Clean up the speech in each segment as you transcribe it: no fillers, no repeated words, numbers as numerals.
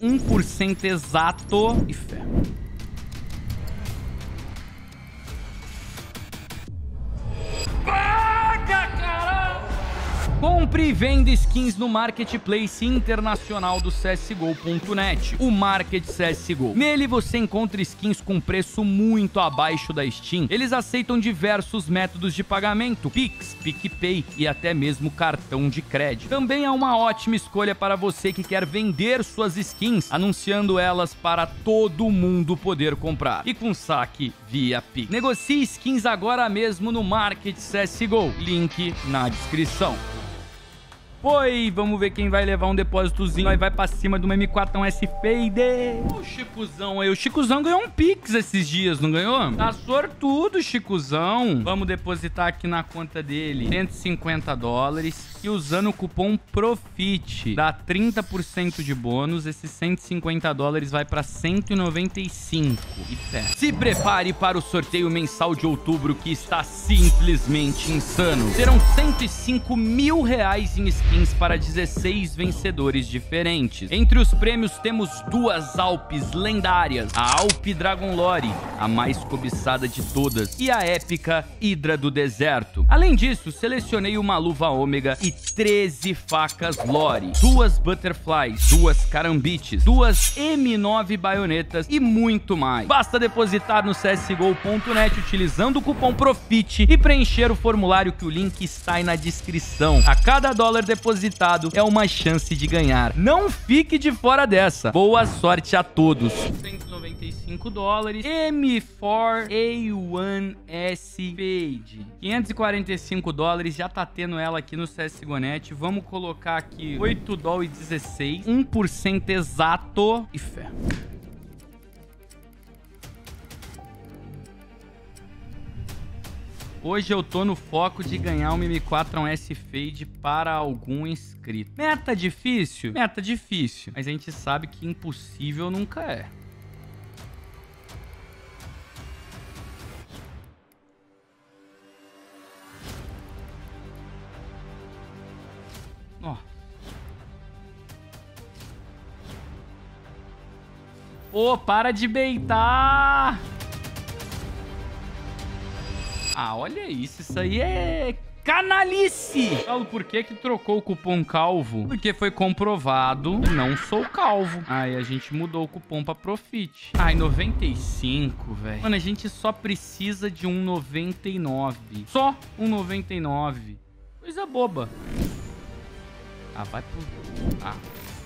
1% exato e fé. Compre e venda skins no Marketplace Internacional do CSGO.net, o Market CSGO. Nele você encontra skins com preço muito abaixo da Steam. Eles aceitam diversos métodos de pagamento, Pix, PicPay e até mesmo cartão de crédito. Também é uma ótima escolha para você que quer vender suas skins, anunciando elas para todo mundo poder comprar. E com saque via Pix. Negocie skins agora mesmo no Market CSGO. Link na descrição. Foi, vamos ver quem vai levar um depósitozinho. Aí vai pra cima do M4S Fade. O Chicuzão aí. O Chicuzão ganhou um Pix esses dias, não ganhou? Tá sortudo, Chicuzão. Vamos depositar aqui na conta dele $150. E usando o cupom PROFIT, dá 30% de bônus. Esses $150 vai pra 195. E fé. Se prepare para o sorteio mensal de outubro, que está simplesmente insano. Serão R$105 mil em skins para 16 vencedores diferentes. Entre os prêmios temos duas Alpes lendárias, a Alp Dragon Lore, a mais cobiçada de todas, e a épica Hidra do Deserto. Além disso, selecionei uma luva ômega e 13 facas Lore, duas Butterflies, duas Carambites, duas M9 baionetas e muito mais. Basta depositar no CSGO.net utilizando o cupom PROFIT e preencher o formulário, que o link está aí na descrição. A cada dólar depositado é uma chance de ganhar. Não fique de fora dessa. Boa sorte a todos. $195. M4A1S Fade. $545. Já tá tendo ela aqui no CSGO.net. Vamos colocar aqui $8,16. 1% exato e fé. Hoje eu tô no foco de ganhar um M4A1S Fade para algum inscrito. Meta difícil? Meta difícil. Mas a gente sabe que impossível nunca é. Ó. Ô, para de beitar! Ah, olha isso aí é canalice! Falo por que trocou o cupom calvo? Porque foi comprovado, não sou calvo. Aí a gente mudou o cupom pra Profit. Ai, 95, velho. Mano, a gente só precisa de um 99. Só um 99. Coisa boba. Ah, vai pro... Ah.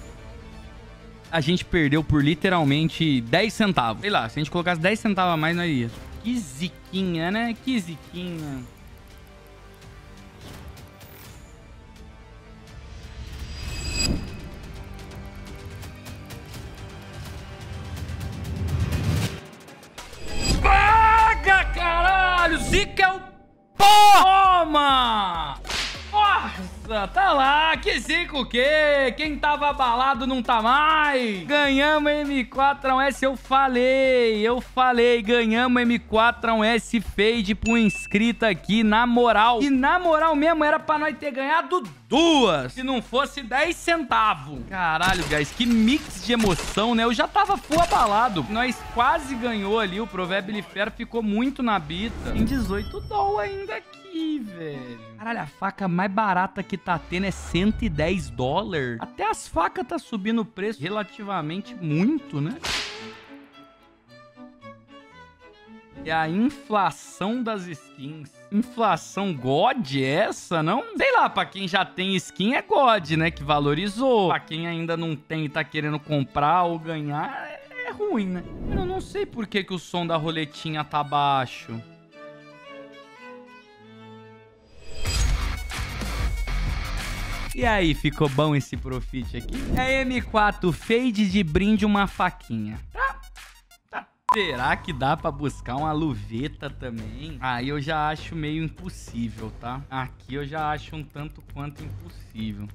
A gente perdeu por literalmente 10 centavos. Sei lá, se a gente colocasse 10 centavos a mais, nós ia. Que ziquinha, né? Que ziquinha. Paga, caralho! Zica é o... Toma! Nossa, tá lá. Que zica o quê? Quem tava abalado não tá mais. Ganhamos M4A1S, eu falei. Ganhamos M4A1S Fade pro inscrito aqui, na moral. E na moral mesmo, era pra nós ter ganhado duas, se não fosse 10 centavos. Caralho, guys, que mix de emoção, né? Eu já tava full abalado. Nós quase ganhou ali, o Provérbio Fera ficou muito na bita. Tem $18 ainda aqui, velho. Caralho, a faca mais barata que tá tendo é $110. Até as facas tá subindo o preço relativamente muito, né? É a inflação das skins. Inflação God essa, não? Sei lá, pra quem já tem skin é God, né? Que valorizou. Pra quem ainda não tem e tá querendo comprar ou ganhar, é ruim, né? Eu não sei por que o som da roletinha tá baixo. E aí, ficou bom esse Profit aqui? É M4 Fade de brinde, uma faquinha. Será que dá pra buscar uma luveta também? Aí eu já acho meio impossível, tá? Aqui eu já acho um tanto quanto impossível.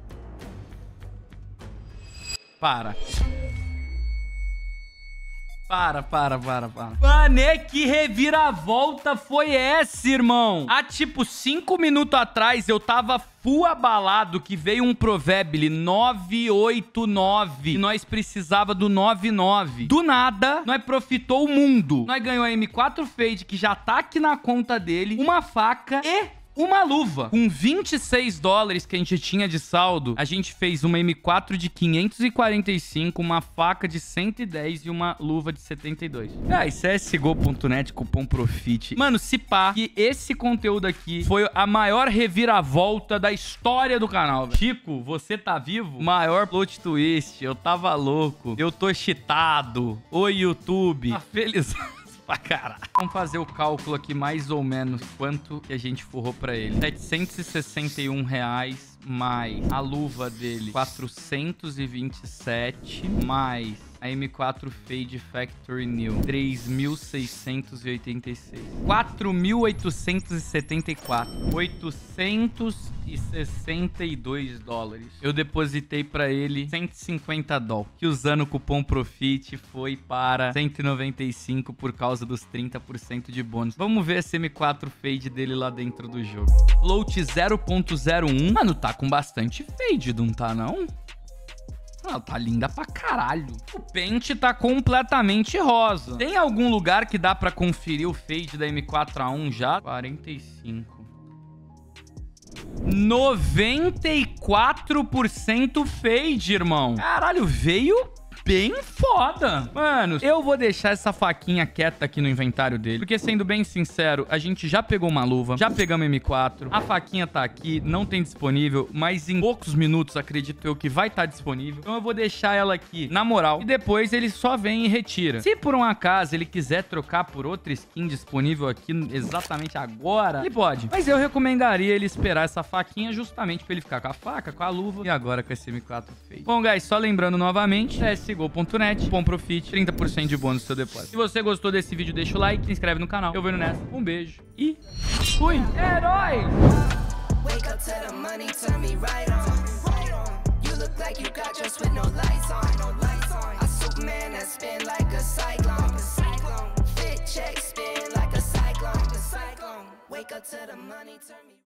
Para. Para. Mano, que reviravolta foi essa, irmão? Há, tipo, 5 minutos atrás, eu tava full abalado que veio um Provabile 989 e nós precisava do 99. Do nada, nós profitou o mundo. Nós ganhou a M4 Fade, que já tá aqui na conta dele, uma faca e uma luva. Com 26 dólares que a gente tinha de saldo, a gente fez uma M4 de 545, uma faca de 110 e uma luva de 72. Ah, e CSGO.net, cupom PROFIT. Mano, se pá, que esse conteúdo aqui foi a maior reviravolta da história do canal, velho. Chico, você tá vivo? Maior plot twist. Eu tava louco. Eu tô cheatado. Oi, YouTube. Tá feliz. Caralho. Vamos fazer o cálculo aqui mais ou menos quanto que a gente forrou pra ele. R$761 mais a luva dele 427 mais a M4 Fade Factory New 3.686 4.874 862 dólares. Eu depositei pra ele 150 dólares, que usando o cupom PROFIT foi para 195 por causa dos 30% de bônus. Vamos ver esse M4 Fade dele lá dentro do jogo. Float 0.01. Mano, tá com bastante fade, não tá não? Ela tá linda pra caralho. O pente tá completamente rosa. Tem algum lugar que dá pra conferir o fade da M4A1 já? 45. 94% fade, irmão. Caralho, veio bem foda. Mano, eu vou deixar essa faquinha quieta aqui no inventário dele, porque, sendo bem sincero, a gente já pegou uma luva, já pegamos M4, a faquinha tá aqui, não tem disponível, mas em poucos minutos, acredito eu, que vai estar disponível. Então eu vou deixar ela aqui, na moral, e depois ele só vem e retira. Se por um acaso ele quiser trocar por outra skin disponível aqui exatamente agora, ele pode. Mas eu recomendaria ele esperar essa faquinha justamente pra ele ficar com a faca, com a luva e agora com esse M4 feio. Bom, guys, só lembrando novamente, CSGO.net, bom PROFIT, 30% de bônus no seu depósito. Se você gostou desse vídeo, deixa o like, se inscreve no canal. Eu vou indo nessa. Um beijo e fui! Herói! Wake up to the money, turn me right on. You look like you got dressed with no lights on. A Superman that spin like a cyclone. Fit check, spin like a cyclone. Wake up to the money, turn me